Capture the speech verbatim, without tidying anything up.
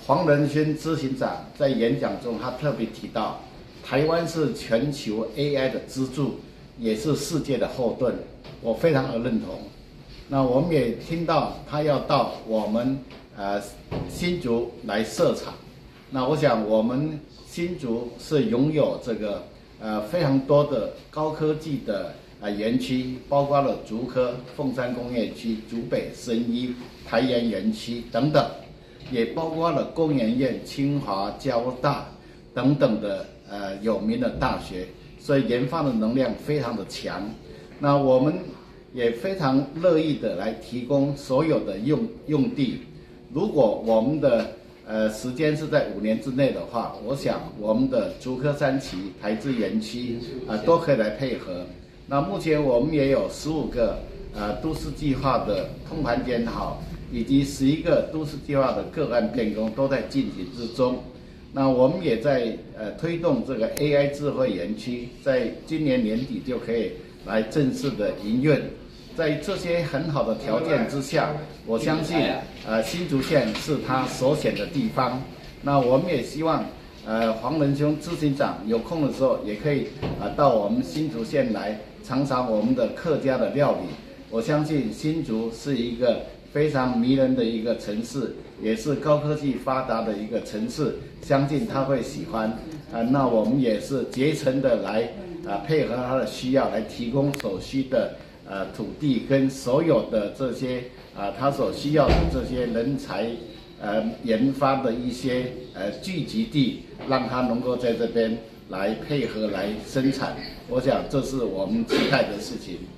黄仁勋执行长在演讲中，他特别提到，台湾是全球 A I 的支柱，也是世界的后盾，我非常的认同。那我们也听到他要到我们呃新竹来设厂，那我想我们新竹是拥有这个呃非常多的高科技的啊园区，包括了竹科、凤山工业区、竹北、深一、台盐园区等等。也包括了工研院、清华、交大等等的呃有名的大学，所以研发的能量非常的强。那我们也非常乐意的来提供所有的用用地。如果我们的呃时间是在五年之内的话，我想我们的竹科三期、台资园区啊、呃、都可以来配合。那目前我们也有十五个呃都市计划的通盘检讨。以及十一个都市计划的个案变更都在进行之中。那我们也在呃推动这个 A I 智慧园区，在今年年底就可以来正式的营运。在这些很好的条件之下，我相信呃新竹县是他首选的地方。那我们也希望呃黄仁兄执行长有空的时候也可以啊、呃、到我们新竹县来尝尝我们的客家的料理。我相信新竹是一个非常迷人的一个城市，也是高科技发达的一个城市，相信他会喜欢。啊、呃，那我们也是竭诚的来啊、呃、配合他的需要，来提供所需的呃土地跟所有的这些啊、呃、他所需要的这些人才呃研发的一些呃聚集地，让他能够在这边来配合来生产。我想这是我们期待的事情。